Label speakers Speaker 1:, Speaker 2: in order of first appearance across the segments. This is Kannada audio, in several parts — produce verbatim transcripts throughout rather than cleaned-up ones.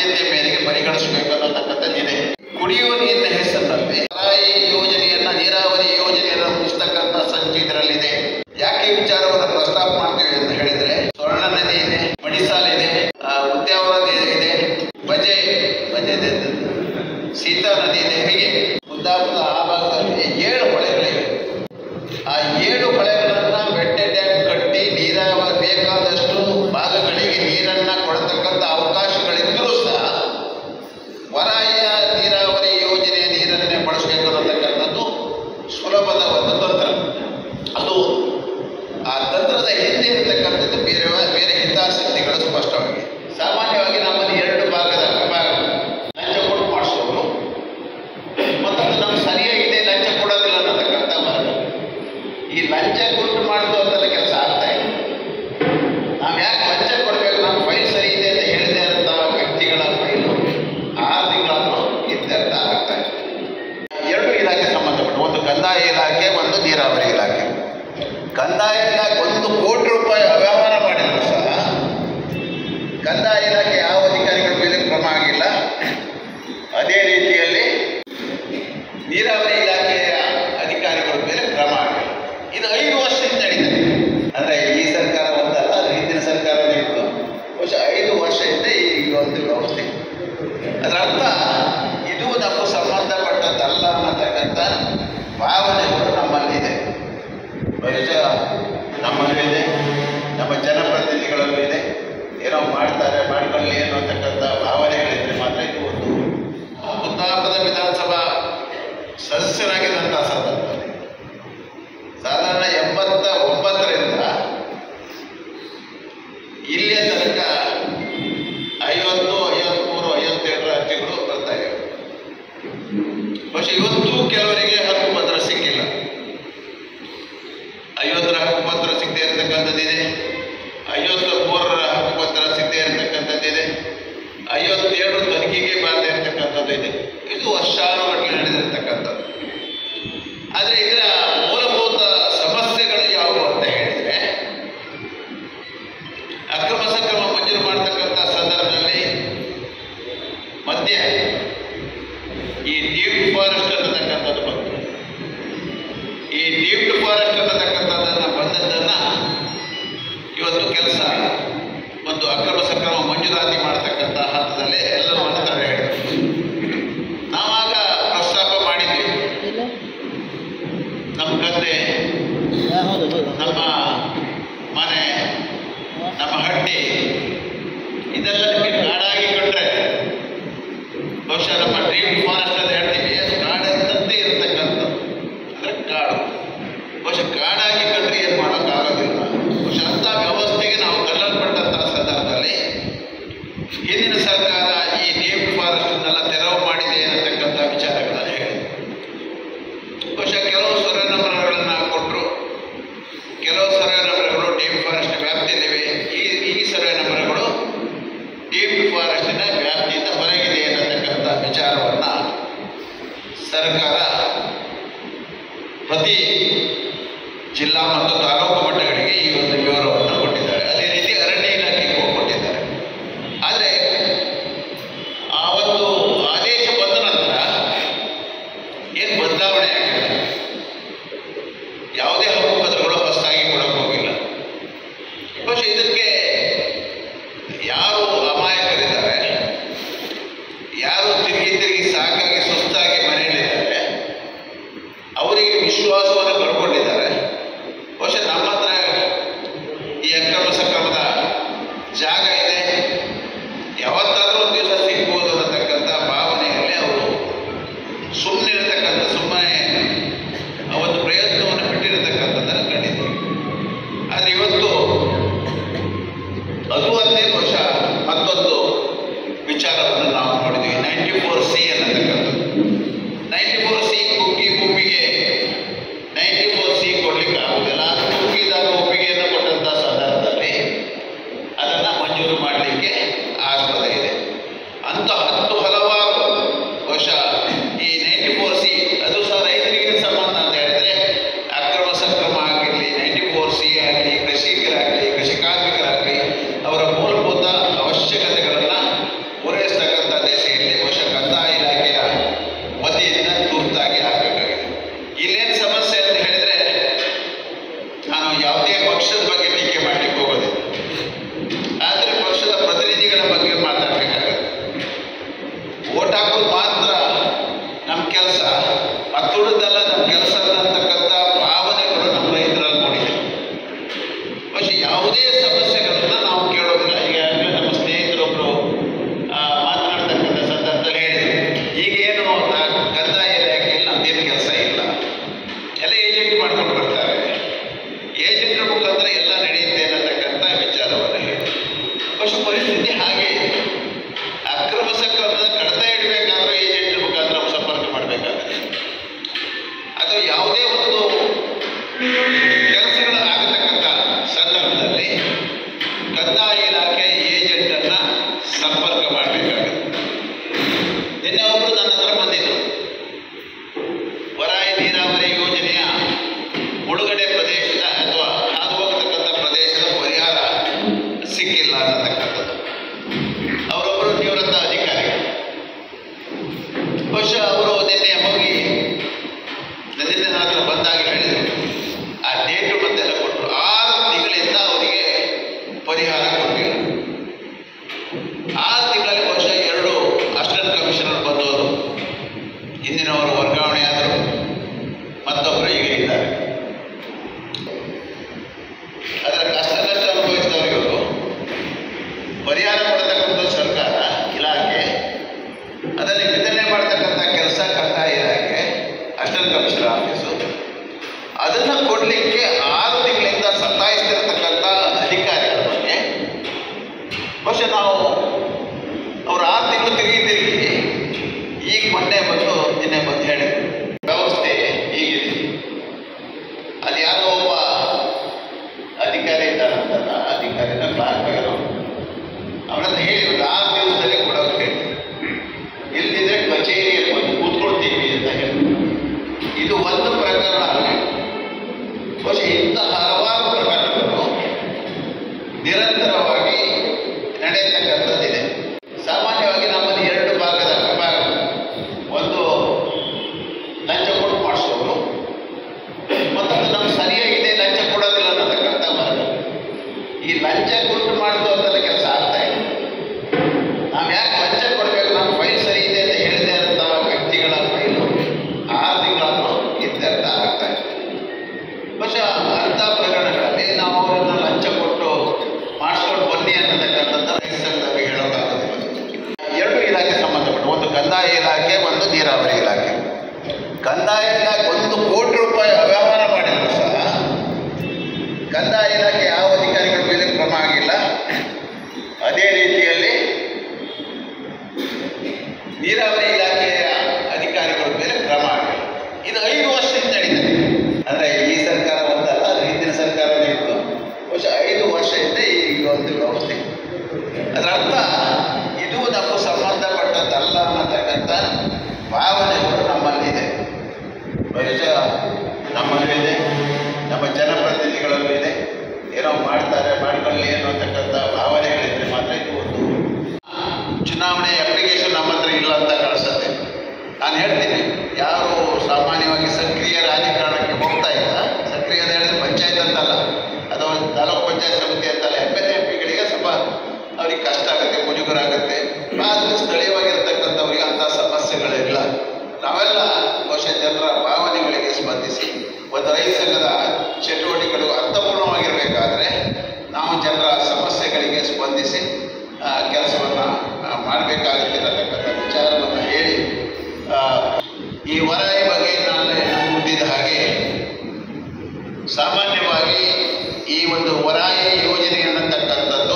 Speaker 1: ಆದ್ಯತೆ ಮೇರೆಗೆ ಪರಿಗಣಿಸಬೇಕು ಅನ್ನತಕ್ಕಂಥದ್ದಿದೆ. ಕುಡಿಯುವ ನೀರಿನ ಹೆಸರಿನಲ್ಲಿ ಮರಾಯಿ ಯೋಜನೆಯನ್ನ ನೀರಾವರಿ ಯೋಜನೆಯನ್ನು ಮುಗಿಸ್ತಕ್ಕಂಥ ಸಂಚು ಇದರಲ್ಲಿದೆ. ಯಾಕೆ ಈ ವಿಚಾರವನ್ನು ಪ್ರಸ್ತಾಪ ಮಾಡ್ತೀವಿ ಅಂತ ಹೇಳಿದ್ರೆ, ಸ್ವರ್ಣ ನದಿ ಇದೆ, ಮಡಿಸಾಲ ಇದೆ, ಉದ್ಯಾವರ ಇದೆ, ಬಜೆ ಬಜೆ ಸೀತಾ ನದಿ ಇದೆ. ಹೀಗೆ ಕುಂದಾಪುರದ ಆ ಭಾಗದಲ್ಲಿ ಏಳು ಹೊಳೆಗಳಿವೆ. ಆ ಏಳು ಹೊಳೆಗಳನ್ನ ಬೆಟ್ಟೆ ಡ್ಯಾಮ್ ಕಟ್ಟಿ ನೀರಾವರಿ ಬೇಕಾದಷ್ಟು ಭಾಗಗಳಿಗೆ ನೀರನ್ನ ಕೊಡತಕ್ಕಂಥ ಅವಕಾಶಗಳಿದ್ದರೂ ಸಹ ವರಾಯ ನೀರಾವರಿ ಯೋಜನೆಯ ನೀರನ್ನೇ ಬಳಸಬೇಕು ಅನ್ನತಕ್ಕಂಥದ್ದು ಸುಲಭದ ಒಂದು ತಂತ್ರ. ಅದು ಆ ತಂತ್ರದ ಹಿಂದೆ ಇರತಕ್ಕಂಥದ್ದು ಬೇರೆ ಬೇರೆ ಹಿತಾಸಕ್ತಿಗಳು ಸ್ಪಷ್ಟವಾಗಿ. ಸಾಮಾನ್ಯವಾಗಿ ನಮ್ಮಲ್ಲಿ ಎರಡು ಭಾಗದ ವಿಭಾಗ, ಲಂಚ ಕೊಟ್ಟು ಮಾಡಿಸೋರು, ಮತ್ತೊಂದು ನಮ್ಗೆ ಸರಿಯಾಗಿದೆ ಲಂಚ ಕೊಡೋದಿಲ್ಲ ಅನ್ನತಕ್ಕಂಥ ವರ್ಗ. ಈ ಲಂಚ ಕೊಟ್ಟು ಮಾಡಿಸೋದೆಲ್ಲ ಕೆಲಸ ಆಗ್ತಾ ಇದೆ. ನಾವು ಯಾಕೆ ಲಂಚ ಕೊಡಬೇಕು, ನಮ್ಮ ಫೈಲ್ ಸರಿ ಇದೆ ಅಂತ ಹೇಳಿದೆ ಅಂತ ವ್ಯಕ್ತಿಗಳ ಫೈಲು ಆರು ತಿಂಗಳು ಇತ್ಯರ್ಥ ಆಗ್ತಾ ಇದೆ. ಎರಡು ಇಲಾಖೆ ಸಂಬಂಧಪಟ್ಟ, ಒಂದು ಕಂದಾಯ ಇಲಾಖೆ, ಒಂದು ನೀರಾವರಿ ಇಲಾಖೆ. ಕಂದಾಯ ಇಲಾಖೆ ಒಂದು ಕೋಟಿ ರೂಪಾಯಿ ಅವ್ಯವಹಾರ ಮಾಡಿದ್ರು ಸಹ ಕಂದಾಯ ಇಲಾಖೆ ಯಾವ ಅಧಿಕಾರಿಗಳ ಮೇಲೆ ಕ್ರಮ ಆಗಿಲ್ಲ. ಅದೇ ರೀತಿಯಲ್ಲಿ ನೀರಾವರಿ ಇಲಾಖೆಯ ಅಧಿಕಾರಿಗಳ ಮೇಲೆ ಕ್ರಮ ಆಗಿಲ್ಲ. ಇದು ಐದು ವರ್ಷದಿಂದ ನಡೀತದೆ. ಅಂದರೆ ಈ ಸರ್ಕಾರ ಒಂದಲ್ಲ, ಅದು ಹಿಂದಿನ ಸರ್ಕಾರವೇ ಇತ್ತು. ಬಹುಶಃ ಐದು ವರ್ಷದಿಂದ ಈ ಒಂದು ವ್ಯವಸ್ಥೆ. ಅದರ ಅರ್ಥ ಇದು ನಮಗೆ ಸಂಬಂಧಪಟ್ಟದ್ದಲ್ಲ ಅನ್ನತಕ್ಕಂಥ ಭಾವನೆಗಳು ನಮ್ಮಲ್ಲಿದೆ. ಬಹುಶಃ ನಮ್ಮಲ್ಲಿದೆ, ನಮ್ಮ ಜನಪ್ರತಿನಿಧಿಗಳಲ್ಲೂ ಇದೆ. ಏನೋ ಮಾಡ್ತಾರೆ ಮಾಡ್ಕೊಳ್ಳಿ ಅನ್ನತಕ್ಕಂಥ ಭಾವನೆಗಳಿದ್ರೆ ಮಾತ್ರ ಇದು ಒಂದು. ಕುಂದಾಪುರದ ವಿಧಾನಸಭಾ ಸದಸ್ಯರಾಗಿದ್ದಂಥ ಸಂದರ್ಭದಲ್ಲಿ ಸಾಧಾರಣ ಎಂಬತ್ತ ಒಂಬತ್ತರಿಂದ ಇಲ್ಲಿಯ ತನಕ ಐವತ್ತು ಐವತ್ಮೂರು ಐವತ್ತೆರಡರ ಅರ್ಜಿಗಳು ಬರ್ತಾ ಇವೆ. ಬಹುಶಃ ಇವತ್ತು ಕೆಲವರಿಗೆ ಹಕ್ಕುಪತ್ರ ಸಿಕ್ಕಿಲ್ಲ. ಐವತ್ತರ ಹಕ್ಕುಪತ್ರ ಸಿಗದೆ ಇರತಕ್ಕಂಥದ್ದಿದೆ, ಐವತ್ತ ಮೂರರ ಹಕ್ಕುಪತ್ರ ಸಿಗದೆ ಇರತಕ್ಕಂಥದ್ದಿದೆ, ಐವತ್ತೇಳು ತನಿಖೆಗೆ ಬಾರದೆ ಇರತಕ್ಕಂಥದ್ದು ಇದೆ. ಇದು ವರ್ಷಾನುಗಟ್ಟಲೆ ನಡೆದಿರ್ತಕ್ಕಂಥದ್ದು. ಆದರೆ ಇದರ ಮೂಲಭೂತ ಸಮಸ್ಯೆಗಳು ಯಾವುವು ಅಂತ ಹೇಳಿದರೆ, ಅಕ್ರಮ ಸಕ್ರಮ ಮಂಜೂರು ಮಾಡತಕ್ಕಂಥ ಸಂದರ್ಭದಲ್ಲಿ ಮಧ್ಯ ಈ ಡೀಮ್ಡ್ ಫಾರೆಸ್ಟ್ ಅನ್ನತಕ್ಕಂಥದ್ದು ಬಂತು. ಈ ಡೀಮ್ಡ್ ಫಾರೆಸ್ಟ್ ಅನ್ನತಕ್ಕಂಥದ್ದನ್ನು ಬಂದದ್ದನ್ನು ಇವತ್ತು ಕೆಲಸ ಒಂದು ಅಕ್ರಮ ಸಕ್ರಮ ಮಂಜೂರಾತಿ ಮಾಡತಕ್ಕಂಥ ಹಂತದಲ್ಲಿ ಎಲ್ಲರನ್ನು ತಡೆ ಹಿಡಿದ್ರು. ನಾವಾಗ ಪ್ರಸ್ತಾಪ ಮಾಡಿದ್ವಿ, ನಮ್ಮ ಗದ್ದೆ, ನಮ್ಮ ಮನೆ, ನಮ್ಮ ಹಟ್ಟಿ ಇದೆಲ್ಲ ನಿಮಗೆ ಕಾಡಾಗಿ ಕಂಡ್ರೆ ಬಹುಶಃ ನಮ್ಮ ಡ್ರೀಮ್ ಫಾರೆಸ್ಟ್ ಅಂತ ಹೇಳ್ತೀವಿ, ಅದು ಕಾಡಿನಂತೆ ಇರತಕ್ಕಂಥದ್ದು. ಅಂದರೆ ಕಾಡು ಬಹುಶಃ ಕಾಡಾಗಿ ಕಂಡ್ರೆ ಏನು ಮಾಡೋಕ್ಕಾಗೋದಿಲ್ಲ. ಬಹುಶಃ ಅಂಥ ವ್ಯವಸ್ಥೆಗೆ ನಾವು ತಳ್ಳಲ್ಪಟ್ಟಂಥ ಸಂದರ್ಭದಲ್ಲಿ ಹಿಂದಿನ ಸರ್ಕಾರ ಈ ಡ್ರೀಮ್ ಫಾರೆಸ್ಟನ್ನೆಲ್ಲ ತೆರವು ಮಾಡಿದೆ ಅನ್ನತಕ್ಕಂಥ ವಿಚಾರಗಳನ್ನು ಹೇಳಿದೆ. ಬಹುಶಃ ಕೆಲವು ಸೊರಗಿನ ಮರಗಳನ್ನು ಕೊಟ್ಟರು, ಕೆಲವು ಸೊರಗಿನ ಮರಗಳು ಡೀಮ್ ಫಾರೆಸ್ಟ್ ವ್ಯಾಪ್ತಿಯಲ್ಲಿವೆ. ಈ ಈ ಸೊರಗಿನ ಮರಗಳು ಡೀಮ್ ಫಾರೆಸ್ಟಿನ ವ್ಯಾಪ್ತಿಯಿಂದ ಹೊರಗಿದೆ ಅನ್ನತಕ್ಕಂಥ ವಿಚಾರವನ್ನು ಸರ್ಕಾರ ಪ್ರತಿ ಜಿಲ್ಲಾ ಮತ್ತು ತಾಲೂಕು ಮಟ್ಟಗಳಿಗೆ ಈ ಒಂದು ವಿವರವನ್ನು ಕೊಟ್ಟಿದ್ದಾರೆ. ಅದೇ ರೀತಿ ಅರಣ್ಯ ಇಲಾಖೆಗೂ ಕೊಟ್ಟಿದ್ದಾರೆ. ಆದರೆ ಆ ಒಂದು ಆದೇಶ ಬಂದ ನಂತರ ಏನು ಬದಲಾವಣೆ ಆಗಿಲ್ಲ. ಯಾವುದೇ ಹಕ್ಕುಪತ್ರಗಳು ಹೊಸದಾಗಿ ಕೊಡಕ್ಕೆ ಹೋಗಿಲ್ಲ. ಬಹುಶಃ ಇದಕ್ಕೆ ಯಾರು ಅಮಾಯಕರಿದ್ದಾರೆ, ಯಾರು ತಿರುಗಿ ತಿರುಗಿ ಸಾಕಾಗಿ ಸುಸ್ತಾಗಿ ಮನೆಯಲ್ಲಿದ್ದಾರೆ, ಅವರಿಗೆ ವಿಶ್ವಾಸವನ್ನು ಸಂಪರ್ಕ ಮಾಡಬೇಕಾಗುತ್ತೆ. ನಿನ್ನೆ ಒಬ್ಬರು ನನ್ನ ಹತ್ರ ಬಂದಿದ್ದರು. ವರಾಯಿ ನೀರಾವರಿ ಯೋಜನೆಯ ಮುಳುಗಡೆ ಪ್ರದೇಶದ ಅಥವಾ ಹಾದು ಹೋಗತಕ್ಕಂಥ ಪ್ರದೇಶದ ಪರಿಹಾರ ಸಿಕ್ಕಿಲ್ಲ ಅನ್ನತಕ್ಕಂಥದ್ದು. ಅವರೊಬ್ಬರು ನಿವೃತ್ತ ಅಧಿಕಾರಿಗಳು. ಬಹುಶಃ ಅವರು ನಿನ್ನೆ ಹೋಗಿ ನಿನ್ನೆ ನನ್ನ ಹತ್ರ ಬಂದಾಗ ಹೇಳಿದರು, ಆ ಡೇಟು ಮತ್ತೆಲ್ಲ ಕೊಟ್ಟರು. ಆರು ತಿಂಗಳಿಂದ ಅವರಿಗೆ ಪರಿಹಾರ ಕೊಟ್ಟಿಲ್ಲ. ಆರು ತಿಂಗಳಲ್ಲಿ ಬಹುಶಃ ಎರಡು ಅಸಿಸ್ಟೆಂಟ್ ಕಮಿಷನರ್ ಬಂದವರು, ಹಿಂದಿನವರು ವರ್ಗಾವಣೆ ಆದರು, ಮತ್ತೊಬ್ಬರು ಈಗ ಇದ್ದಾರೆ. ಅದರ ಕಷ್ಟ ನಷ್ಟ ಅನುಭವಿಸಿದವರಿಗೂ ಪರಿಹಾರ ಕೊಡತಕ್ಕಂಥ ಸರ್ಕಾರ ಇಲಾಖೆ, ಅದರಲ್ಲಿ ವಿತರಣೆ ಮಾಡತಕ್ಕಂಥ ಕೆಲಸ ಕಂದಾಯ ಇಲಾಖೆ, ಅಸಿಸ್ಟೆಂಟ್ ಕಮಿಷನರ್ ಆಫೀಸು, ಅದನ್ನು ಕೊಡಲಿಕ್ಕೆ ಆರು ತಿಂಗಳಿಂದ ಸತಾಯಿಸ್ತಿರತಕ್ಕಂಥ ಅಧಿಕಾರಿಗಳ ಬಗ್ಗೆ ಬಹುಶಃ ನಾವು ಅವರು ಆರು ತಿಂಗಳು ತಿರುಗಿ ತಿರುಗಿ ಈಗ ಮೊನ್ನೆ ಬಂದು ನಿನ್ನೆ ಬಂದು ಹೇಳಿದ್ರು ವ್ಯವಸ್ಥೆ ಹೀಗಿದೆ. ಅದು ಯಾರೋ ಒಬ್ಬ ಅಧಿಕಾರಿ ಇದ್ದಾರಂತ, ಅಧಿಕಾರಿನ ಕ್ಲಾರ್ಕ್ ಏನೋ ಅವರನ್ನು ಹೇಳಿದ್ರು ಆರು ದಿವಸದಲ್ಲಿ ಕೊಡೋಕೆ ಹೇಳಿ, ಇಲ್ಲದಿದ್ರೆ ಕಚೇರಿಯಲ್ಲಿ ಬಂದು ಕೂತ್ಕೊಳ್ತೀವಿ ಅಂತ ಹೇಳಿ. ಇದು ಒಂದು ಪ್ರಕರಣ ಅಲ್ಲ, ಬಹುಶಃ ಇಂಥ ಹಲವಾರು ಪ್ರಕರಣಗಳು ನಿರಂತರವಾಗಿ ನಡೆಯತಕ್ಕಂಥದ್ದಿದೆ. ಸಾಮಾನ್ಯವಾಗಿ ನಮ್ಮಲ್ಲಿ ಎರಡು ಭಾಗದ ವಿಭಾಗ, ಒಂದು ಲಂಚ ಕೊಟ್ಟು ಮಾಡಿಸೋರು, ಮತ್ತೊಂದು ನಮ್ಗೆ ಸರಿಯಾಗಿದೆ ಲಂಚ ಕೊಡೋದಿಲ್ಲ ಅನ್ನತಕ್ಕಂಥ ವರ್ಗ. ಈ ಲಂಚ ಕೊಟ್ಟು ಮಾಡಿಸೋದೆಲ್ಲ ಕೆಲಸ ಆಗ್ತಾ ಇದೆ. ನಾವು ಯಾಕೆ ಲಂಚ ಕೊಡಬೇಕು, ನಮ್ಮ ಫೈಲ್ ಸರಿ ಇದೆ ಅಂತ ಹೇಳಿದೆ ಅಂತ ವ್ಯಕ್ತಿಗಳ ಫೈಲು ಆರು ತಿಂಗಳಾದರೂ ಇತ್ಯರ್ಥ ಆಗ್ತಾ ಇದೆ. ಬಹುಶಃ ಅಂಥ ಪ್ರಕರಣಗಳಲ್ಲಿ ನಾವು ಅವರನ್ನು ಲಂಚ ಕೊಟ್ಟು ಮಾಡಿಸ್ಕೊಂಡು ಬನ್ನಿ ಅನ್ನತಕ್ಕಂಥದ್ದು ರೈತರಿಗೆ ಹೇಳೋಕ್ಕಾಗೋದಿಲ್ಲ. ಎರಡು ಇಲಾಖೆ ಸಂಬಂಧಪಟ್ಟ, ಒಂದು ಕಂದಾಯ ಇಲಾಖೆ, ಒಂದು ನೀರಾವರಿ ಇಲಾಖೆ. ಕಂದಾಯ ಇಲಾಖೆ ಒಂದು ಕೋಟಿ ರೂಪಾಯಿ ಅವ್ಯವಹಾರ ಮಾಡಿದ್ರು ಸಹ ಕಂದಾಯ ಇಲಾಖೆ ಯಾವ ಅಧಿಕಾರಿಗಳ ಮೇಲೆ ಕ್ರಮ ಆಗಿಲ್ಲ. ಅದೇ ರೀತಿಯಲ್ಲಿ ನೀರಾವರಿ ಇಲಾಖೆಯ ಅಧಿಕಾರಿಗಳ ಮೇಲೆ ಕ್ರಮ ಆಗಿಲ್ಲ. ಇದು ಐದು ವರ್ಷದಿಂದ ನಡೀತದೆ. ಅಂದರೆ ಈ ಸರ್ಕಾರ ಒಂದಲ್ಲ, ಅದು ಹಿಂದಿನ ಸರ್ಕಾರವೇ ಇತ್ತು. ಬಹುಶಃ ಐದು ವರ್ಷದಿಂದ ಈ ಒಂದು ವ್ಯವಸ್ಥೆ. ಅದರ ಅರ್ಥ ಇದು ನಮಗೆ ಸಂಬಂಧಪಟ್ಟದ್ದಲ್ಲ ಅನ್ನತಕ್ಕಂಥ ಭಾವನೆಗಳು ನಮ್ಮಲ್ಲಿದೆ. ಬಹುಶಃ ನಮ್ಮಲ್ಲಿದೆ, ನಮ್ಮ ಜನಪ್ರತಿನಿಧಿಗಳಲ್ಲೂ ಇದೆ. ಏನೋ ಮಾಡ್ತಾರೆ ಮಾಡಿಕೊಳ್ಳಿ ಅನ್ನತಕ್ಕಂಥ ಭಾವನೆಗಳಿದ್ರೆ ಮಾತ್ರ ಇದು ಒಂದು ಚುನಾವಣೆ ಅಪ್ಲಿಕೇಶನ್ ನಮ್ಮ ಹತ್ರ ಇಲ್ಲ ಅಂತ ಕಳಿಸುತ್ತೆ. ನಾನು ಹೇಳ್ತೀನಿ, ಯಾರು ಸಾಮಾನ್ಯವಾಗಿ ಸಕ್ರಿಯ ರಾಜಕಾರಣಕ್ಕೆ ಹೋಗ್ತಾ ಇಲ್ಲ, ಸಕ್ರಿಯ ಅಂತ ಹೇಳಿದ್ರೆ ಪಂಚಾಯತ್ ಅಂತಲ್ಲ, ಅಥವಾ ತಾಲೂಕು ಪಂಚಾಯತ್ ಸಮಿತಿ ಅಂತಲ್ಲ, ಎಮ್ ಎಲ್ ಎಂ ಪಿಗಳಿಗೆ ಸ್ವಲ್ಪ ಅವ್ರಿಗೆ ಕಷ್ಟ ಆಗುತ್ತೆ, ಮುಜುಗರ ಆಗುತ್ತೆ. ಆದರೆ ಸ್ಥಳೀಯವಾಗಿರ್ತಕ್ಕಂಥವ್ರಿಗೆ ಅಂಥ ಸಮಸ್ಯೆಗಳಿಲ್ಲ. ನಾವೆಲ್ಲ ಬಹುಶಃ ಜನರ ಭಾವನೆಗಳಿಗೆ ಸ್ಪಂದಿಸಿ ಒಂದು ರೈತ ಸಂಘದ ಚಟುವಟಿಕೆಗಳು ಅರ್ಥಪೂರ್ಣವಾಗಿರಬೇಕಾದ್ರೆ ನಾವು ಜನರ ಸಮಸ್ಯೆಗಳಿಗೆ ಸ್ಪಂದಿಸಿ ಕೆಲಸವನ್ನು ಮಾಡಬೇಕಾಗುತ್ತೆ ಅನ್ನತಕ್ಕಂಥ ವಿಚಾರವನ್ನು ಹೇಳಿ, ಈ ವರಾಯಿ ಬಗ್ಗೆ ನಾನು ಮುಟ್ಟಿದ ಹಾಗೆ ಸಾಮಾನ್ಯವಾಗಿ ಈ ಒಂದು ವರಾಯಿ ಯೋಜನೆ ಅನ್ನತಕ್ಕಂಥದ್ದು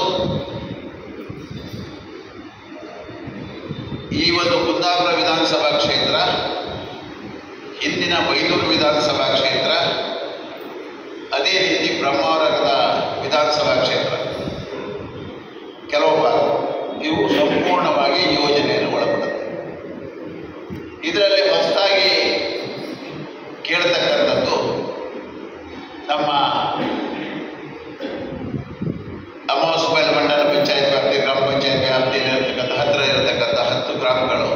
Speaker 1: ಈ ಒಂದು ಕುಂದಾಪುರ ವಿಧಾನಸಭಾ ಕ್ಷೇತ್ರ, ಹಿಂದಿನ ಬೈಲೂರು ವಿಧಾನಸಭಾ ಕ್ಷೇತ್ರ, ಅದೇ ರೀತಿ ಬ್ರಹ್ಮಾವರದ ವಿಧಾನಸಭಾ ಕ್ಷೇತ್ರ ಕೆಲವು ಭಾಗ ಇವು ಸಂಪೂರ್ಣವಾಗಿ ಯೋಜನೆಯನ್ನು ಒಳಪಡುತ್ತೆ. ಇದರಲ್ಲಿ ಹೊಸದಾಗಿ ಕೇಳತಕ್ಕಂಥದ್ದು ನಮ್ಮ ಅಮಾವಾಸ್ಯ ಮಂಡಲ ಪಂಚಾಯತ್ ವ್ಯಾಪ್ತಿ, ಗ್ರಾಮ ಪಂಚಾಯತ್ ವ್ಯಾಪ್ತಿಯಲ್ಲಿ ಇರತಕ್ಕಂಥ ಹತ್ತಿರ ಇರತಕ್ಕಂಥ ಹತ್ತು ಗ್ರಾಮಗಳು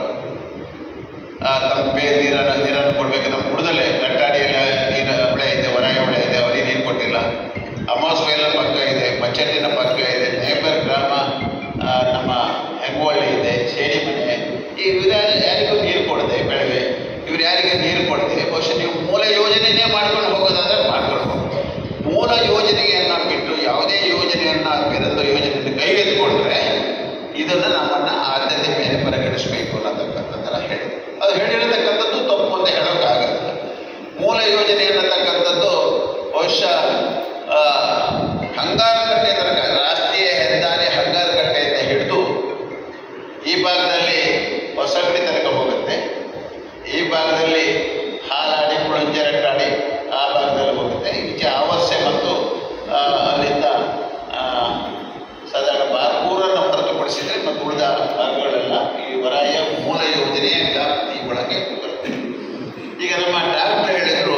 Speaker 1: ತಮ್ಮ ನೀರನ್ನು ನೀರನ್ನು ಕೊಡಬೇಕು. ನಮ್ಮ ಬುಡದಲ್ಲೇ ಗಟ್ಟಾಡಿಯಲ್ಲಿ ನೀರು ಹೊಳೆ ಇದೆ, ವರಾಯಿ ಹೊಳೆ ಇದೆ, ಅವರಿಗೆ ನೀರು ಕೊಟ್ಟಿಲ್ಲ. ಅಮಾವಾಸ್ಯ ಪಕ್ಕ ಇದೆ, ಮಚ್ಚಟ್ಟಿನ ಪಕ್ಕ ಇದೆ, ನೇಬರ್ ಗ್ರಾಮ ನಮ್ಮ ಹೆಂಗೋಳ್ಳಿ ಇದೆ, ಸೇಡಿಮನೆ, ಈ ಯಾರಿಗೂ ನೀರು ಕೊಡದೆ ಬೆಳಗ್ಗೆ ಇವ್ರು ಯಾರಿಗೆ ನೀರು ಕೊಡದೆ ಬಹುಶಃ ನೀವು ಮೂಲ ಯೋಜನೆಯೇ ಮಾಡ್ಕೊಂಡು ಹೋಗೋದಾದ್ರೆ ಮಾಡ್ಕೊಂಡು ಹೋಗೋದು. ಮೂಲ ಯೋಜನೆಯನ್ನು ಬಿಟ್ಟು ಯಾವುದೇ ಯೋಜನೆಯನ್ನು ಬೇರೊಂದು ಯೋಜನೆಯನ್ನು ಕೈಗೆತ್ತಿಕೊಂಡ್ರೆ ಇದನ್ನು ನಮ್ಮನ್ನು ಆದ್ಯತೆ ಮೇಲೆ ಪರಿಗಣಿಸಬೇಕು ಅನ್ನತಕ್ಕಂಥದ್ದೆಲ್ಲ ಹೇಳಿ ಅದು ಹೇಳಿರತಕ್ಕಂಥದ್ದು ತಪ್ಪು ಅಂತ ಹೇಳೋಕ್ಕಾಗಲ್ಲ. ಮೂಲ ಯೋಜನೆ ಅನ್ನತಕ್ಕಂಥದ್ದು ಬಹುಶಃ ಹಂಗಾರಕಟ್ಟೆ ತನಕ ರಾಷ್ಟ್ರೀಯ ಹೆದ್ದಾರಿ ಹಂಗಾರಕಟ್ಟೆಯಿಂದ ಹಿಡಿದು ಈ ಭಾಗದಲ್ಲಿ ಹೊಸಗಡಿ ತನಕ ಹೋಗುತ್ತೆ, ಈ ಭಾಗದಲ್ಲಿ ಹಾಲಾಡಿ ಕುಳಂಜರಟ್ಟಾಡಿ ಆ ಭಾಗದಲ್ಲಿ ಹೋಗುತ್ತೆ. ಈಚೆ ಆವಸ್ಯ ಮತ್ತು ಅಲ್ಲಿಂದ ಸಾಧಾರಣ ಬಾರ್ಪೂರನ್ನು ಹೊರತುಪಡಿಸಿದರೆ ಮತ್ತು ಉಳಿದ ಭಾಗಗಳೆಲ್ಲ ಈ ವರಾಯ ಮೂಲ ಯೋಜನೆಯ ವ್ಯಾಪ್ತಿ ಒಳಗೆ ಬರುತ್ತೆ. ಈಗ ನಮ್ಮ ಡಾಕ್ಟರ್ ಹೇಳಿದರು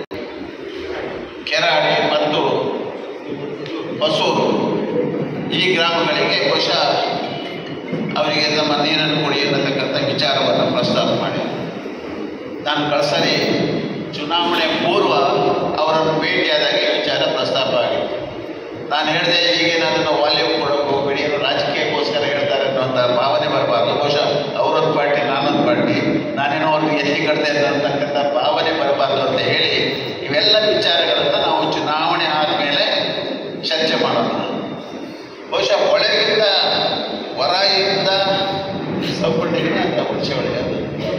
Speaker 1: ಕೆರಾಡಿ ಮತ್ತು ಹೊಸೂರು ಈ ಗ್ರಾಮಗಳಿಗೆ ಬಹುಶಃ ಅವರಿಗೆ ನಮ್ಮ ನೀರನ್ನು ಕೊಡಿ ಅನ್ನತಕ್ಕಂಥ ವಿಚಾರವನ್ನು ಪ್ರಸ್ತಾಪ ಮಾಡಿ, ನಾನು ಕಳ್ಸರಿ ಚುನಾವಣೆ ಪೂರ್ವ ಅವರನ್ನು ಭೇಟಿಯಾದಾಗ ಈ ವಿಚಾರ ಪ್ರಸ್ತಾಪ ಆಗಿತ್ತು. ನಾನು ಹೇಳಿದೆ ಈಗೇನಾದರೂ ವಾಲ್ಯೂಮ್ ಕೊಡೋಕೆ ಹೋಗಬೇಡಿ, ಅವರು ರಾಜಕೀಯಕ್ಕೋಸ್ಕರ ಹೇಳ್ತಾರೆ ಅನ್ನೋಂಥ ಭಾವನೆ ಬರಬಾರ್ದು. ಬಹುಶಃ ಅವರೊಂದು ಪಾರ್ಟಿ ನಾನೊಂದು ಪಾರ್ಟಿ, ನಾನೇನೋ ಅವ್ರಿಗೆ ಎತ್ತಿ ಕಟ್ದೆ ಅಂತಕ್ಕಂಥ ಭಾವನೆ ಬರಬಾರ್ದು ಅಂತ ಹೇಳಿ ಇವೆಲ್ಲ ವಿಚಾರಗಳನ್ನು ನಾವು ಚುನಾವಣೆ ಆದಮೇಲೆ ಚರ್ಚೆ ಮಾಡೋಣ. ಬಹುಶಃ ಹೊಳೆಗಿಂತ ವರಾಯಿಯಿಂದ ಸಬ್ಬಣ್ಣಿಗೆ ಅಂತ ಹುಣಸೆ ಹೊಳೆ ಅದು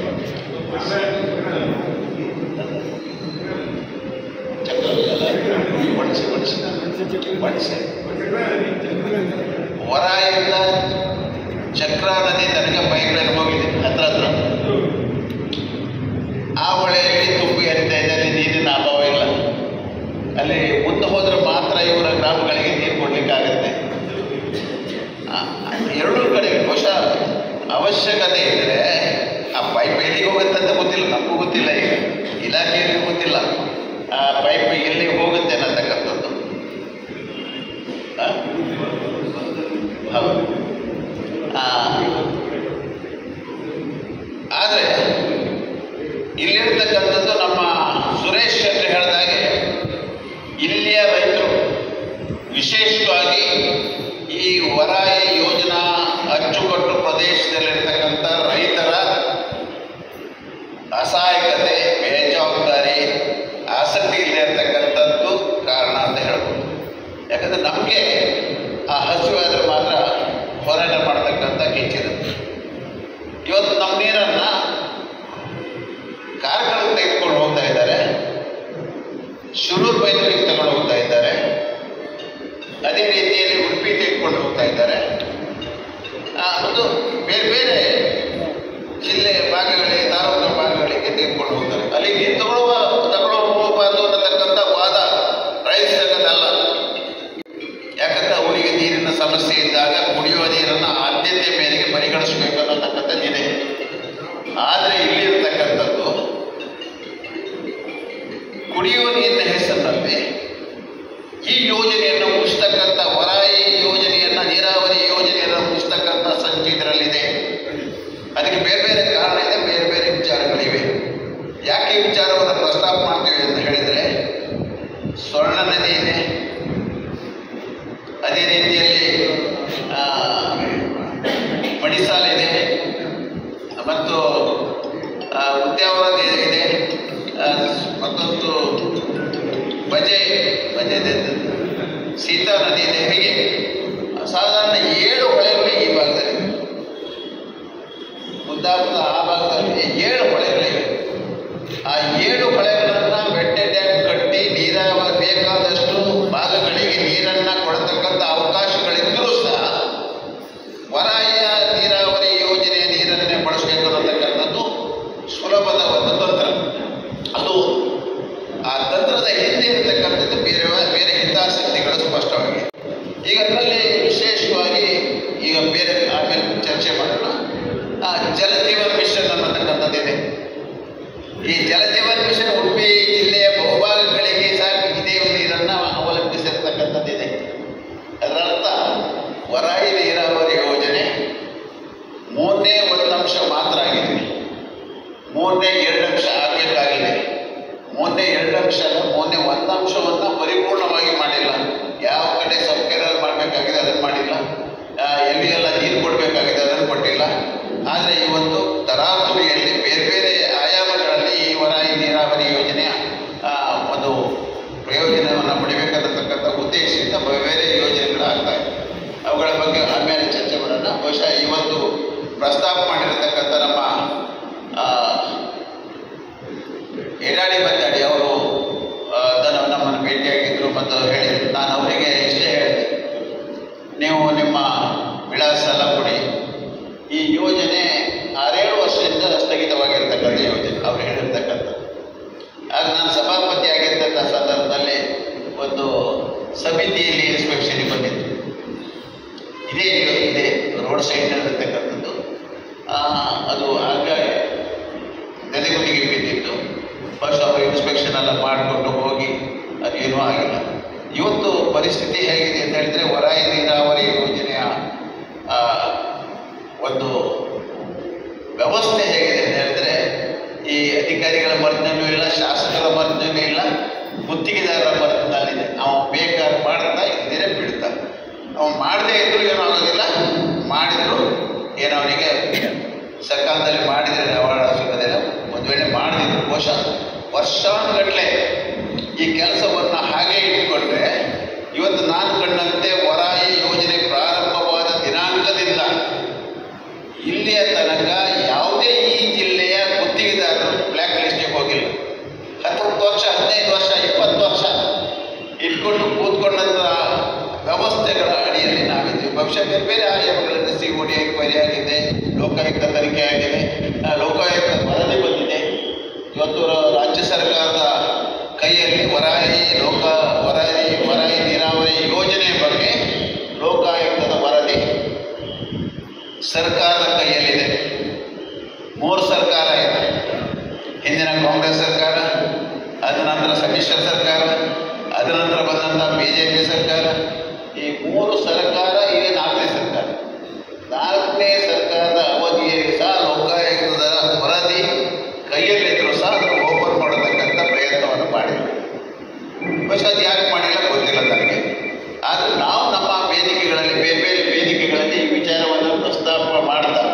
Speaker 1: ಒಣಸಿ ಒಣಸಿ ಒಣಸಿ ವರಾಯಿಂದ ಚಕ್ರಾ ನದಿ ತನಕ ಪೈಪ್ಲೈನ್ ಹೋಗಿದೆ ಹತ್ರ ಹತ್ರ. ಆ ಹೊಳೆಯಲ್ಲಿ ತುಂಬಿ ಹರಿತಾ ಇದೆ, ಅಲ್ಲಿ ನೀರಿನ ಅಭಾವ ಇಲ್ಲ. ಅಲ್ಲಿ ಮುಂದೆ ಹೋದ್ರೆ ಮಾತ್ರ ಇವರ ಗ್ರಾಮಗಳಿಗೆ ನೀರು ಕೊಡ್ಲಿಕ್ಕಾಗತ್ತೆ. ಎರಡೂ ಕಡೆಗೆ ಬಹುಶಃ ಅವಶ್ಯಕತೆ ಇದ್ದರೆ ಆ ಪೈಪ್ ಎಲ್ಲಿಗೆ ಹೋಗುತ್ತೆ ಅಂತ ಗೊತ್ತಿಲ್ಲ, ನಮಗೂ ಗೊತ್ತಿಲ್ಲ, ಈಗ ಇಲಾಖೆಯಲ್ಲಿ ಗೊತ್ತಿಲ್ಲ ಆ ಪೈಪ್ ಎಲ್ಲಿ ಹೋಗುತ್ತೆ ಅನ್ನತಕ್ಕಂಥದ್ದು. ಹೌದು. ಆದರೆ ಇಲ್ಲಿರ್ತಕ್ಕಂಥದ್ದು ನಮ್ಮ ಸುರೇಶ್ ಶೆಟ್ಟಿ ಹೇಳಿದಾಗೆ ಇಲ್ಲಿಯ ರೈತರು ವಿಶೇಷವಾಗಿ ಈ ವರಾಯಿ ಯೋಜನಾ ಅಚ್ಚುಕಟ್ಟು ಪ್ರದೇಶದಲ್ಲಿರ್ತಕ್ಕಂಥ ರೈತರ ಅಸಹಾಯಕತೆ, ಬೇಜವಾಬ್ದಾರಿ, ಆಸಕ್ತಿ ಇಲ್ಲದೆ ಇರ್ತಕ್ಕಂಥದ್ದು ಕಾರಣ ಅಂತ ಹೇಳ್ಬೋದು. ಯಾಕಂದರೆ ನಮಗೆ ಆ ಹಸಿವಾದರೆ ಮಾತ್ರ ಹೋರಾಟ ಮಾಡ್ತಕ್ಕಂಥ ಕಿಂಚಿರುತ್ತೆ. ಇವತ್ತು ನಮ್ಮ ನೀರನ್ನು ಕಾರ್ಕಳಕ್ಕೆ ತೆಗೆದುಕೊಂಡು ಹೋಗ್ತಾ ಇದ್ದಾರೆ, ಶಿರೂರು ಬೈಂದೂರಿಗೆ ತಗೊಂಡು ಹೋಗ್ತಾ ಇದ್ದಾರೆ, ಅದೇ ರೀತಿಯಲ್ಲಿ ಉಡುಪಿ ತೆಗೆದುಕೊಂಡು ಹೋಗ್ತಾ ಇದ್ದಾರೆ. ಮತ್ತು ಬೇರೆ ಬೇರೆ ಜಿಲ್ಲೆ ಭಾಗಗಳಿಗೆ, ತಾಲೂಕಿನ ಭಾಗಗಳಿಗೆ ತೆಗೆದುಕೊಂಡು ಹೋಗ್ತಾರೆ. ಅಲ್ಲಿ ನೀರು ತಗೊಳ್ಳುವ ತಗೊಳ್ಳೋ ಹೋಗಬಾರ್ದು ಅನ್ನತಕ್ಕಂಥ ವಾದ ರೈತರಲ್ಲ. ಯಾಕಂದರೆ ಅವರಿಗೆ ನೀರಿನ ಸಮಸ್ಯೆ ಇದ್ದಾಗ ಕುಡಿಯುವ ನೀರನ್ನು ಆದ್ಯತೆ ಮೇರೆಗೆ ಪರಿಗಣಿಸಬೇಕು ಅನ್ನತಕ್ಕಂಥದ್ದಿದೆ. ಆದರೆ ಇಲ್ಲಿರ್ತಕ್ಕಂಥದ್ದು ಕುಡಿಯುವ ನೀರಿನ ಹೆಸರಿನಲ್ಲಿ ಈ ಯೋಜನೆಯನ್ನು ಮುಗಿಸ್ತಕ್ಕಂಥ ವರಾಯಿ ಯೋಜನೆಯನ್ನು, ನೀರಾವರಿ ಯೋಜನೆಯನ್ನು ಮುಗಿಸ್ತಕ್ಕಂಥ ಸಂಚು ಇದರಲ್ಲಿದೆ. ಅದಕ್ಕೆ ಬೇರೆ ಬೇರೆ ಕಾರಣ ಇದೆ, ಬೇರೆ ಬೇರೆ ವಿಚಾರಗಳಿವೆ. ಯಾಕೆ ಈ ವಿಚಾರವನ್ನು ಪ್ರಸ್ತಾಪ ಮಾಡ್ತೀವಿ ಅಂತ ಹೇಳಿದರೆ, ಸ್ವರ್ಣ ನದಿ ಇದೆ, ಅದೇ ರೀತಿಯಲ್ಲಿ ಮಡಿಸಾಲ ಇದೆ, ಮತ್ತು ಉದ್ಯಾವರ ಇದೆ, ಮತ್ತೊಂದು ಬಜೆ ಬಜೆ ಸೀತಾ ನದಿ ಇದೆ. ಹೀಗೆ ಸಾಧಾರಣ ಏಳು ಹೊಳೆಗಳು ಈ ಭಾಗದಲ್ಲಿ, ಮುದ್ದಾಪುರದ ಆ ಭಾಗದಲ್ಲಿ ಏಳು ಹೊಳೆಗಳಿವೆ. ಆ ಏಳು ಹೊಳೆಗಳನ್ನು ಬೆಟ್ಟೆ ಡ್ಯಾಮ್ ಕಟ್ಟಿ ನೀರಾವರಿ ಬೇಕಾದಷ್ಟು ಭಾಗಗಳಿಗೆ ನೀರನ್ನು ಕೊಡತಕ್ಕಂಥ ಅವಕಾಶಗಳಿದ್ದರೂ ಸಹ ವರಾಯ ನೀರಾವರಿ ಯೋಜನೆಯ ನೀರನ್ನೇ ಬಳಸಬೇಕು ಅನ್ನತಕ್ಕಂಥದ್ದು ಸುಲಭದ ಒಂದು ತಂತ್ರ. ಅದು ಆ ತಂತ್ರದ ಹಿಂದೆ ಇರತಕ್ಕಂಥದ್ದು ಬೇರೆ ಬೇರೆ ಹಿತಾಸಕ್ತಿಗಳು ಸ್ಪಷ್ಟವಾಗಿದೆ. ಈಗ ಅದರಲ್ಲಿ ವಿಶೇಷವಾಗಿ ಈಗ ಬೇರೆ ಆಮೇಲೆ ಚರ್ಚೆ ಮಾಡೋಣ. ಆ ಜಲಜೀವನ್ ಮಿಷನ್ ಅನ್ನತಕ್ಕಂಥದ್ದಿದೆ. ಈ ಜಲಜೀವನ್ ಮಿಷನ್ ಉಡುಪಿ ಜಿಲ್ಲೆಯ ಬಹುಭಾಗಗಳಿಗೆ ಸಹ ಇದೇ ನೀರನ್ನು ಅವಲಂಬಿಸಿರ್ತಕ್ಕಂಥದ್ದಿದೆ. ಅದರರ್ಥ ವರಾಯಿ ನೀರಾವರಿ ಯೋಜನೆ ಮೂರನೇ ಒಂದು ಅಂಶ ಮಾತ್ರ ಆಗಿದೆ, ಮೂರನೇ ಎರಡು ಅಂಶ ಆಗಬೇಕಾಗಿದೆ. ಮೂರನೇ ಎರಡು ಅಂಶ ಮೂರನೇ ಒಂದು ಅಂಶವನ್ನು ಪರಿಪೂರ್ಣವಾಗಿ ಮಾಡಿಲ್ಲ. ಯಾವ ಕಡೆ ಸೌಕರ್ಯ ಮಾಡಬೇಕಾಗಿದೆ ಅದನ್ನು ಮಾಡಿಲ್ಲ, ಎಲ್ಲಿ ಎಲ್ಲ ನೀರು ಕೊಡಬೇಕಾಗಿದೆ ಅದನ್ನು ಕೊಟ್ಟಿಲ್ಲ. ಆದರೆ ಇವತ್ತು ತರಾತುರಿಯಲ್ಲಿ ಬೇರೆ ಬೇರೆ ಆಯಾಮಗಳಲ್ಲಿ ಈ ವರಾಯಿ ನೀರಾವರಿ ಯೋಜನೆಯ ಒಂದು ಪ್ರಯೋಜನವನ್ನು ಪಡಿಬೇಕನ್ನತಕ್ಕಂಥ ಉದ್ದೇಶದಿಂದ ಬೇರೆ ಯೋಜನೆಗಳಾಗ್ತಾ ಇದೆ. ಅವುಗಳ ಬಗ್ಗೆ ಆಮೇಲೆ ಚರ್ಚೆ ಮಾಡೋಣ. ಬಹುಶಃ ಇವತ್ತು ಪ್ರಸ್ತಾಪ ಮಾಡಿರತಕ್ಕಂಥ ನಮ್ಮ ಎಡಾಡಿ ಬದ್ದಾಡಿ ಅವರು ಅದನ್ನು ನಮ್ಮನ್ನು ಭೇಟಿಯಾಗಿದ್ದರು ಮತ್ತು ಹೇಳಿದರು. ನಾನು ಅವರಿಗೆ ಇಷ್ಟೇ ಹೇಳಿದೆ, ನೀವು ನಿಮ್ಮ ವಿಳಾಸ ಎಲ್ಲ ಕೊಡಿ. ಈ ಯೋಜನೆ ಆರೇಳು ವರ್ಷದಿಂದ ಸ್ಥಗಿತವಾಗಿರ್ತಕ್ಕಂಥ ಯೋಜನೆ ಅವರು ಹೇಳಿರ್ತಕ್ಕಂಥ. ಆಗ ನಾನು ಸಭಾಪತಿ ಆಗಿರ್ತಕ್ಕಂಥ ಸಂದರ್ಭದಲ್ಲಿ ಒಂದು ಸಮಿತಿಯಲ್ಲಿ ಇನ್ಸ್ಪೆಕ್ಷನ್ಗೆ ಬಂದಿತ್ತು. ಇದೇ ಇದೆ ರೋಡ್ ಸೈಡ್ನಲ್ಲಿರ್ತಕ್ಕಂಥದ್ದು. ಅದು ಆಗ ನೆನೆಗುದಿಗೆ ಬಿದ್ದಿತ್ತು. ಫಸ್ಟ್ ಅವರು ಇನ್ಸ್ಪೆಕ್ಷನ್ ಎಲ್ಲ ಮಾಡಿಕೊಂಡು ಹೋಗಿ ಅದೇನೂ ಆಗಿಲ್ಲ. ಇವತ್ತು ಪರಿಸ್ಥಿತಿ ಹೇಗಿದೆ ಅಂತ ಹೇಳಿದರೆ, ವರಾಯಿ ನೀರಾವರಿ ಯೋಜನೆಯ ಒಂದು ವ್ಯವಸ್ಥೆ ಹೇಗಿದೆ ಅಂತ ಹೇಳಿದ್ರೆ, ಈ ಅಧಿಕಾರಿಗಳ ಮರ್ಜಿನೂ ಇಲ್ಲ, ಶಾಸಕರ ಮರ್ಜಿನೂ ಇಲ್ಲ, ಗುತ್ತಿಗೆದಾರರ ಮರ್ಜಿನಲ್ಲಿದೆ. ಅವನು ಬೇಕಾದ್ರೆ ಮಾಡ್ತಾ ಇದ್ದಿರೇ ಬಿಡ್ತಾ. ಅವನು ಮಾಡದೇ ಇದ್ರೂ ಏನೂ ಆಗೋದಿಲ್ಲ, ಮಾಡಿದ್ರು ಏನೋ ಅವನಿಗೆ ಸರ್ಕಾರದಲ್ಲಿ ಮಾಡಿದರೆ ಅವಾರ್ಡ್ ಸಿಗೋದಿಲ್ಲ. ಒಂದು ವೇಳೆ ಮಾಡದಿದ್ರು ಬಹುಶಃ ವರ್ಷಾನುಗಟ್ಟಲೆ ಈ ಕೆಲಸವನ್ನು ಹಾಗೆ ಇಟ್ಕೊಂಡ್ರೆ, ಇವತ್ತು ನಾನು ಕಂಡಂತೆ ವರಾಯಿ ಯೋಜನೆ ಪ್ರಾರಂಭವಾದ ದಿನಾಂಕದಿಂದ ಇಲ್ಲಿಯ ತನಕ ಯಾವುದೇ ಈ ಜಿಲ್ಲೆಯ ಗುತ್ತಿಗೆದಾರರು ಬ್ಲ್ಯಾಕ್ ಲಿಸ್ಟಿಗೆ ಹೋಗಿಲ್ಲ. ಹತ್ತೊಂಬತ್ತು ವರ್ಷ, ಹದಿನೈದು ವರ್ಷ, ಇಪ್ಪತ್ತು ವರ್ಷ ಇಟ್ಕೊಂಡು ಕೂತ್ಕೊಂಡಂಥ ವ್ಯವಸ್ಥೆಗಳ ಅಡಿಯಲ್ಲಿ ನಾವಿದ್ದೀವಿ. ಬಹುಶಃ ಬೇರೆ ಬೇರೆ ಆಯಾಮಗಳಲ್ಲಿ ಸಿ ಒ ಡಿ ಎಂಕ್ವೈರಿ ಆಗಿದೆ, ಲೋಕಾಯುಕ್ತ ತನಿಖೆ ಆಗಿದೆ, ಲೋಕಾಯುಕ್ತ ವರದಿ ಬಂದಿದೆ. ಇವತ್ತು ರಾಜ್ಯ ಸರ್ಕಾರದ ಕೈಯಲ್ಲಿ ವರಾಯಿ ಲೋಕ ವರಾಯಿ ವರಾಯಿ ನೀರಾವರಿ ಯೋಜನೆಯ ಬಗ್ಗೆ ಲೋಕಾಯುಕ್ತದ ವರದಿ ಸರ್ಕಾರದ ಕೈಯಲ್ಲಿದೆ. ಮೂರು ಸರ್ಕಾರ ಇದೆ. ಹಿಂದಿನ ಕಾಂಗ್ರೆಸ್ ಸರ್ಕಾರ, ಅದ ನಂತರ ಸಮ್ಮಿಶ್ರ ಸರ್ಕಾರ, ಅದರ ನಂತರ ಬಂದಂಥ ಬಿ ಜೆ ಪಿ ಸರ್ಕಾರ. ಈ ಮೂರು ಸರ್ಕಾರ ಈಗ ನಾಲ್ಕನೇ ಸರ್ಕಾರ. ನಾಲ್ಕನೇ ಸರ್ಕಾರದ ಅವಧಿಯಲ್ಲಿ ಸಹ ಲೋಕಾಯುಕ್ತದ ವರದಿ ಕೈಯಲ್ಲಿದ್ದರೂ ಸಹ ಅದನ್ನು ಓಪನ್ ಮಾಡತಕ್ಕಂಥ ಪ್ರಯತ್ನವನ್ನು ಮಾಡಿಲ್ಲ. ಬಹುಶಃ ಅದು ಯಾಕೆ ಮಾಡಿಲ್ಲ ಗೊತ್ತಿಲ್ಲ ನನಗೆ. ಆದರೆ ನಾವು ನಮ್ಮ ವೇದಿಕೆಗಳಲ್ಲಿ, ಬೇರೆ ಬೇರೆ ವೇದಿಕೆಗಳಲ್ಲಿ ಈ ವಿಚಾರವನ್ನು ಪ್ರಸ್ತಾಪ ಮಾಡ್ತಾ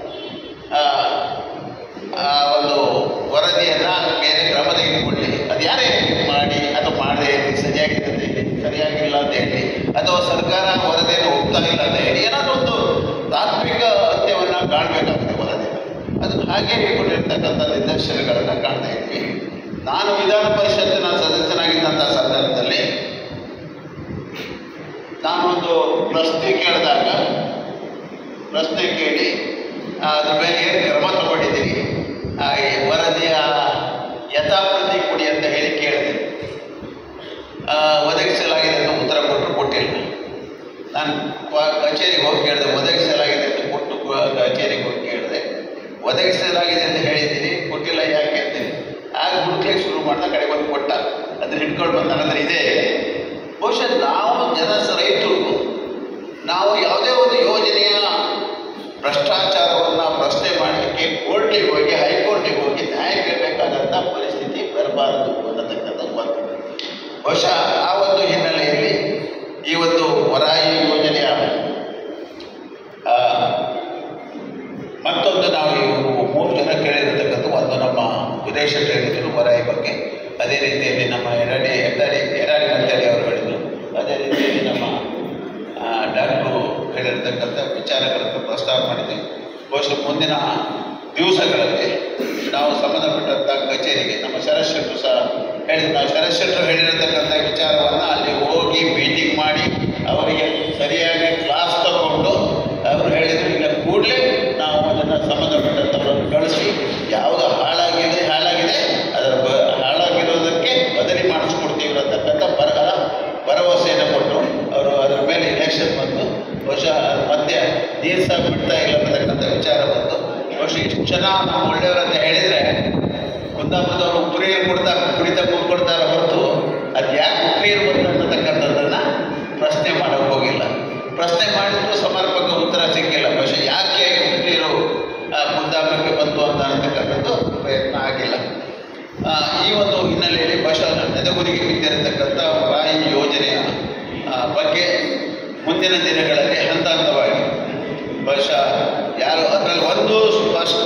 Speaker 1: ಒಂದು ವರದಿಯನ್ನು ಬೇರೆ ಕ್ರಮ ತೆಗೆದುಕೊಳ್ಳಿ, ಅದು ಯಾರೇ ಮಾಡಿ ಅಥವಾ ಮಾಡದೆ ಹೇಳಿ, ಸರಿಯಾಗಿದೆ ಅಂತ ಹೇಳಿ, ಸರಿಯಾಗಿಲ್ಲ ಅಂತ ಹೇಳಿ, ಅಥವಾ ಸರ್ಕಾರ ವರದಿಯನ್ನು ಒಪ್ತಾ ಇಲ್ಲ ಅಂತ ಹೇಳಿ, ಏನಾದರೂ ಒಂದು ತಾತ್ವಿಕ ಅಂತ್ಯವನ್ನು ಕಾಣಬೇಕಾಗುತ್ತೆ ವರದಿ. ಅದನ್ನು ಹಾಗೆ ಇಟ್ಕೊಂಡಿರ್ತಕ್ಕಂಥ ನಿದರ್ಶನಗಳನ್ನು ಕಾಣ್ತಾ ಇದ್ವಿ. ನಾನು ವಿಧಾನ ಪರಿಷತ್ತಿನ ಸದಸ್ಯನಾಗಿದ್ದಂಥ ಸಂದರ್ಭದಲ್ಲಿ ನಾನೊಂದು ಪ್ರಶ್ನೆ ಕೇಳಿದಾಗ, ಪ್ರಶ್ನೆ ಕೇಳಿ ಅದ್ರ ಮೇಲೆ ಏನು ಕ್ರಮ ತಗೊಂಡಿದ್ದೀರಿ, ವರದಿಯ ಯಥಾಪ್ರತಿ ಕೊಡಿ ಅಂತ ಹೇಳಿ ಕೇಳಿದೆ. ಒದಗಿಸಲಾಗಿದೆ ಅಂತ ಉತ್ತರ ಕೊಟ್ಟರು, ಕೊಟ್ಟಿಲ್ಲ. ನಾನು ಕಚೇರಿಗೆ ಹೋಗಿ ಕೇಳಿದೆ, ಒದಗಿಸಲಾಗಿದೆ ಅಂತ ಕೊಟ್ಟು ಕಚೇರಿಗೆ ಹೋಗಿ ಕೇಳಿದೆ. ಒದಗಿಸಲಾಗಿದೆ ಅಂತ ಹೇಳಿದ್ದೀರಿ, ಕೊಟ್ಟಿಲ್ಲ ಯಾಕೆ ಅಂತೀನಿ. ಆಗ ಹುಡುಕ್ಲಿಕ್ಕೆ ಶುರು ಮಾಡಿದ, ಕಡೆ ಬಂದು ಕೊಟ್ಟ. ಅದನ್ನ ಹಿಡ್ಕೊಂಡು ಬಂದ ನಂತರ ಇದೆ. ಬಹುಶಃ ನಾವು ಜನ ರೈತರು ನಾವು ಯಾವುದೇ ಒಂದು ಯೋಜನೆಯ ಭ್ರಷ್ಟಾಚಾರವನ್ನು ಪ್ರಶ್ನೆ ಮಾಡಲಿಕ್ಕೆ ಕೋರ್ಟಿಗೆ ಹೋಗಿ, ಹೈಕೋರ್ಟಿಗೆ ಹೋಗಿ ನ್ಯಾಯ ಕೇಳಬೇಕಾದಂಥ ಪರಿಸ್ಥಿತಿ ಬರಬಾರದು ಅನ್ನತಕ್ಕಂಥ ಒಂದು. ಬಹುಶಃ ಆ ಒಂದು ಹಿನ್ನೆಲೆಯಲ್ಲಿ ಈ ಒಂದು ವರಾಯಿ ಯೋಜನೆಯ ಮತ್ತೊಂದು ನಾವು ಮೂರು ಜನ ಕೇಳಿರತಕ್ಕಂಥ ಒಂದು ನಮ್ಮ ಉದ್ದೇಶ ಹೇಳಿದರು ವರಾಯಿ ಬಗ್ಗೆ. ಅದೇ ರೀತಿಯಲ್ಲಿ ನಮ್ಮ ಎರಾಡಿ ಎರಾಡಿ ಎರಾಡಿ ಅಂತೇಳಿ ಅವರು ಹೇಳಿದರು. ಅದೇ ರೀತಿಯಲ್ಲಿ ನಮ್ಮ ಡಾಕ್ಟ್ರು ಹೇಳಿರ್ತಕ್ಕಂಥ ವಿಚಾರಗಳನ್ನು ಪ್ರಸ್ತಾಪ ಮಾಡಿದ್ದೀವಿ. ಬಹುಶಃ ಮುಂದಿನ ದಿವಸಗಳಲ್ಲಿ ನಾವು ಸಂಬಂಧಪಟ್ಟಂಥ ಕಚೇರಿಗೆ ನಮ್ಮ ಶರತ್ ಶೆಟ್ಟರು ಸಹ ಹೇಳಿದ್ರು. ನಾವು ಶರತ್ ಶೆಟ್ಟರು ಹೇಳಿರತಕ್ಕಂಥ ವಿಚಾರವನ್ನು ಅಲ್ಲಿ ಹೋಗಿ ಮೀಟಿಂಗ್ ಮಾಡಿ ಅವರಿಗೆ ಸರಿಯಾಗಿ ಕ್ಲಾಸ್ ತಗೊಂಡು ಅವರು ಹೇಳಿದರು, ಈಗ ಕೂಡಲೇ ನಾವು ಅದನ್ನು ಸಂಬಂಧಪಟ್ಟಂಥವರನ್ನು ಕಳಿಸಿ ಯಾವುದು ಹಾಳಾಗಿದೆ ಹಾಳಾಗಿದೆ ಅದರ ಬ ಹಾಳಾಗಿರೋದಕ್ಕೆ ಬದಲಿ ಮಾಡಿಸ್ಕೊಡ್ತೀವಿ ಅಂತಕ್ಕಂಥ ಬರಗಾಲ ಭರವಸೆಯನ್ನು ಕೊಟ್ಟು ಅವರು ಅದರ ಮೇಲೆ ಇಲೆಕ್ಷನ್ ಬಂತು. ಬಹುಶಃ ಮಧ್ಯೆ ನೀರು ಸಹ ಬಿಡ್ತಾ ಇಲ್ಲ ಅಂತಕ್ಕಂಥ ವಿಚಾರ ಬಂತು. ಬಹುಶಃ ಇಷ್ಟು ಜನ ನಾವು ಒಳ್ಳೆಯವರಂತ ಹೇಳಿದರೆ ಕುಂದಾಪುರದವರು ಉಪ್ಪು ನೀರು ಕೊಡ್ತಾ ಕುಡಿತಾ ಕೂತ್ಕೊಡ್ತಾರೆ ಹೊರತು ಅದು ಯಾಕೆ ಉಪ್ಪು ನೀರು ಬಂತು ಅನ್ನತಕ್ಕಂಥದ್ದನ್ನು ಪ್ರಶ್ನೆ ಮಾಡೋಕ್ಕೆ ಹೋಗಿಲ್ಲ. ಪ್ರಶ್ನೆ ಮಾಡಿದ್ರು ಸಮರ್ಪಕ ಉತ್ತರ ಸಿಕ್ಕಿಲ್ಲ. ಬಹುಶಃ ಯಾಕೆ ಉಪ್ಪು ನೀರು ಕುಂದಾಪುರಕ್ಕೆ ಬಂತು ಅಂತ ಅನ್ನತಕ್ಕಂಥದ್ದು ಪ್ರಯತ್ನ ಆಗಿಲ್ಲ. ಈ ಒಂದು ಹಿನ್ನೆಲೆಯಲ್ಲಿ ಬಹುಶಃ ನೆದಗುದಿಗೆ ಬಿದ್ದಿರತಕ್ಕಂಥ ವರಾಯಿ ಯೋಜನೆಯ ಬಗ್ಗೆ ಮುಂದಿನ ದಿನಗಳಲ್ಲಿ ಹಂತ ಹಂತವಾಗಿ ಬಹುಶಃ ಯಾರು ಅದರಲ್ಲಿ ಒಂದು ಸ್ಪಷ್ಟ,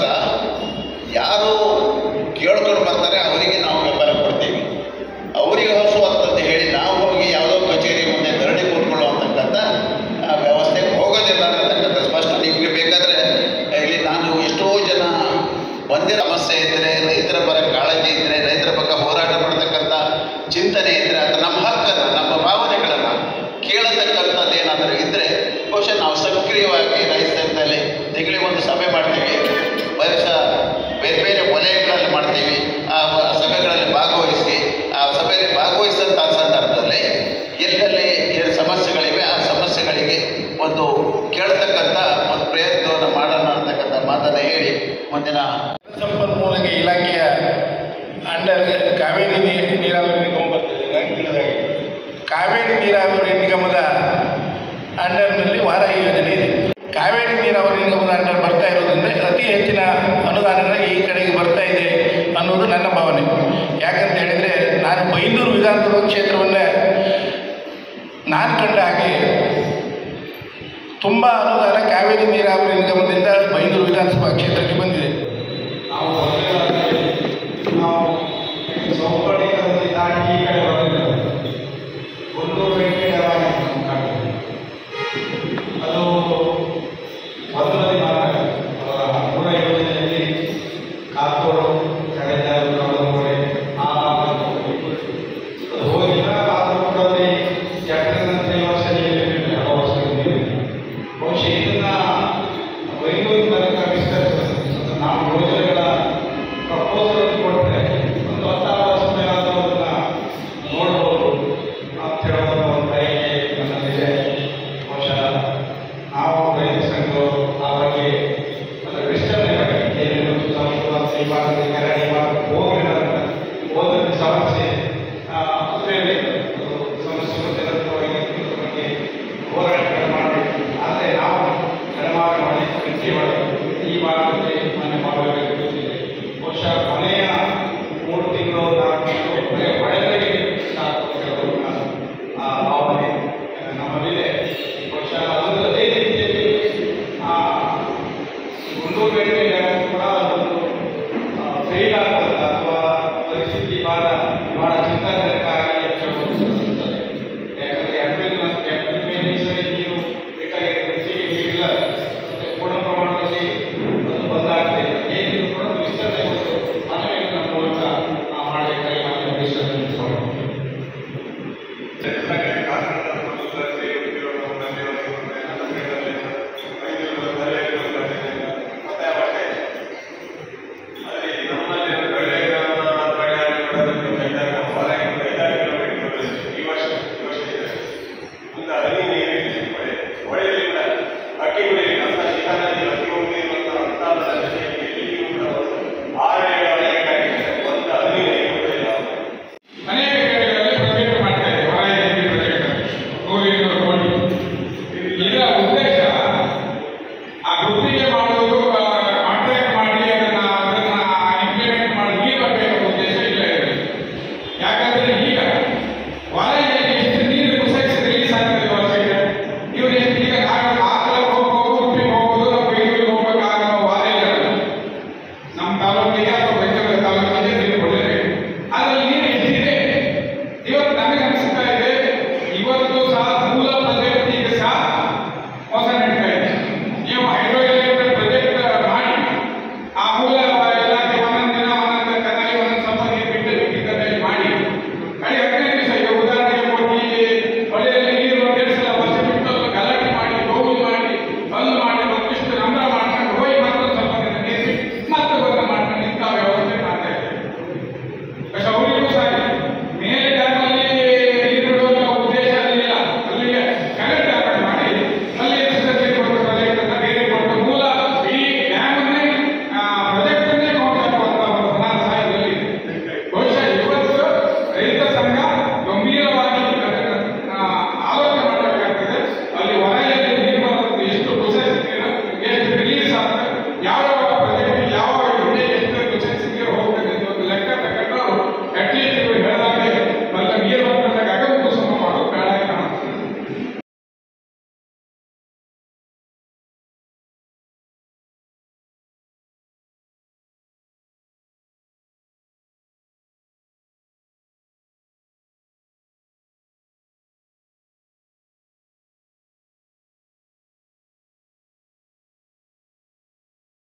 Speaker 1: ಯಾರು ಕೇಳ್ಕೊಂಡು ಬರ್ತಾರೆ ಅವರಿಗೆ ನಾವು ಬೆಂಬಲ ಕೊಡ್ತೀವಿ. ಅವರಿಗೆ ಹೊಸುವಂಥದ್ದು ಹೇಳಿ ನಾವು ಹೋಗಿ ಯಾವುದೋ ಕಚೇರಿ ಮುಂದೆ ಧರಣಿ ಕೂತ್ಕೊಳ್ಳುವಂತಕ್ಕಂಥ ವ್ಯವಸ್ಥೆಗೆ ಹೋಗೋದಿಲ್ಲ ಅನ್ನತಕ್ಕಂಥ ಸ್ಪಷ್ಟ. ನಿಮಗೆ ಬೇಕಾದರೆ ಇಲ್ಲಿ ನಾನು ಎಷ್ಟೋ ಜನ ಒಂದೇ ಸಮಸ್ಯೆ ಇದ್ದರೆ, ರೈತರ ಪರ ಕಾಳಜಿ ಇದ್ದರೆ, ರೈತರ ಪಕ್ಕ ಹೋರಾಟ ಮಾಡತಕ್ಕಂಥ ಚಿಂತನೆ ಇದ್ದರೆ, ಅಥವಾ ನಮ್ಮ ಹಕ್ಕನ್ನು ನಮ್ಮ ಭಾವನೆಗಳನ್ನು ಕೇಳತಕ್ಕಂಥದ್ದು ಏನಾದರೂ ಇದ್ದರೆ ಬಹುಶಃ ನಾವು ಸಕ್ರಿಯವಾಗಿ ರೈತ ಸಂಘದಲ್ಲಿ ತಿಂಗಳಿಗೆ ಒಂದು ಸಭೆ ಮಾಡ್ತೀವಿ. ಬಹುಶಃ ಬೇರೆ ಬೇರೆ ವಲಯಗಳಲ್ಲಿ ಮಾಡ್ತೀವಿ. ಆ ಸಭೆಗಳಲ್ಲಿ ಭಾಗವಹಿಸಿ ಆ ಸಭೆಯಲ್ಲಿ ಭಾಗವಹಿಸಿದಂಥ ಸಂದರ್ಭದಲ್ಲಿ ಎಲ್ಲೆಲ್ಲಿ ಏನು ಸಮಸ್ಯೆಗಳಿವೆ ಆ ಸಮಸ್ಯೆಗಳಿಗೆ ಒಂದು ಕೇಳ್ತಕ್ಕಂಥ ಒಂದು ಪ್ರಯತ್ನವನ್ನು ಮಾಡೋಣ ಅಂತಕ್ಕಂಥ ಮಾತನ್ನು ಹೇಳಿ ಮುಂದಿನ
Speaker 2: ಸಂಪನ್ಮೂಲ ಇಲಾಖೆಯ ಅಂಡರ್ ಕಾವೇರಿ ನೀ- ನೀರಾವರಿ ನಿಗಮ ಬರ್ತದೆ. ನನಗೆ ತಿಳಿದಾಗೆ ಕಾವೇರಿ ನೀರಾವರಿ ನಿಗಮದ ಅಂಡರ್ನಲ್ಲಿ ವಾರಾಹಿ ಯೋಜನೆ ಇದೆ. ಕಾವೇರಿ ನೀರಾವರಿ ನಿಗಮದ ಅಂಡರ್ ಬರ್ತಾ ಇರೋದ್ರಿಂದ ಅತಿ ಹೆಚ್ಚಿನ ಅನುದಾನಗಳ ಈ ಕಡೆಗೆ ಬರ್ತಾ ಇದೆ ಅನ್ನೋದು ನನ್ನ ಭಾವನೆ. ಯಾಕಂತ ಹೇಳಿದರೆ ನಾನು ಬೈಂದೂರು ವಿಧಾನಸಭಾ ಕ್ಷೇತ್ರವನ್ನೇ ನಾನು ಕಂಡ ಹಾಗೆ ತುಂಬ ಅನುದಾನ ಕಾವೇರಿ ನೀರಾವರಿ ನಿಗಮದಿಂದ ಬೈಂದೂರು ವಿಧಾನಸಭಾ ಕ್ಷೇತ್ರಕ್ಕೆ ಬಂದಿದೆ.
Speaker 3: ನಾವು ನಾವು ಚೌಕಟ್ಟಿನಲ್ಲಿ ದಾಟಿ ಈ ಕಡೆ ಬಂದಿದ್ದೇವೆ. ಕೊಲ್ಲೂರು ವೆಂಕಟರಾಯ ನಮ್ಮ ಕಾಡು. ಅದು ಮೊದಲನೇ ಮಾರ್ಗ ಅವರ ಮೂಲ ಯೋಜನೆಯಲ್ಲಿ ಕಾಕೋಡು ಕಡೆದಾರು ಕವಲಮೂಳೆ ಆ ಭಾಗ ಅದು ಹೋಗಿಲ್ಲ. ಆದರೂ ಕೂಡ ಅಲ್ಲಿ ಎಕರೆದಂತೆ ಯೋಜನೆಯಲ್ಲಿ ಹಲವು ವರ್ಷಗಳಿವೆ. ಬಹುಶಃ ಇದನ್ನ ಬೈಂದೂರು ತನಕ ವಿಸ್ತರಿಸಬೇಕು. ನಾವು ಯೋಜನೆಗಳ ಪ್ರಪೋಸಲ್ ಕೊಟ್ಟರೆ ಒಂದು ಹತ್ತಾರು ವರ್ಷ ಮೇಲಾದರೂ ಅದನ್ನು ನೋಡ್ಬೋದು ಅಂತ ಹೇಳುವಂಥ ಒಂದು ಬಯಕೆ ನನ್ನಲ್ಲಿದೆ. ಬಹುಶಃ ನಾವು ರೈತ ಸಂಘರು ಆ ಬಗ್ಗೆ ಅದರ ವಿಸ್ತರಣೆ ಬಗ್ಗೆ ಏನೇನು ಸಂಸ್ಕೃತ ಈ ಭಾಗದಲ್ಲಿ ಕೆರೆ ಈ ಭಾಗಕ್ಕೆ ಹೋಗಿಲ್ಲ ಅಂತ ಹೋದಲ್ಲಿ ಸಮಸ್ಯೆ ಬೇರೆ ಸಂಸ್ಕೃತಿ ಬಗ್ಗೆ ಹೋರಾಟಗಳು ಮಾಡಬೇಕು. ಆದರೆ ನಾವು ತಲೆಮಾರು ಮಾಡಿ ಸಂಖ್ಯೆ ಒಳಗೆ ಈ ಭಾಗದಲ್ಲಿ ಮನೆ ಮಾಡಬೇಕು ಗೊತ್ತಿದೆ. ಬಹುಶಃ ಕೊನೆಯ ಮೂರು ತಿಂಗಳು ನಾಲ್ಕು ತಿಂಗಳು ಮಳೆಗಳಿಗೆ ಸಾಕು ಕೆಲವನ್ನ ಆ ಭಾವನೆ ನಮ್ಮಲ್ಲಿದೆ. ಬಹುಶಃ ಅದು ಅದೇ ರೀತಿಯಲ್ಲಿ ಗುಂಡೂರು ಬೆಳೆ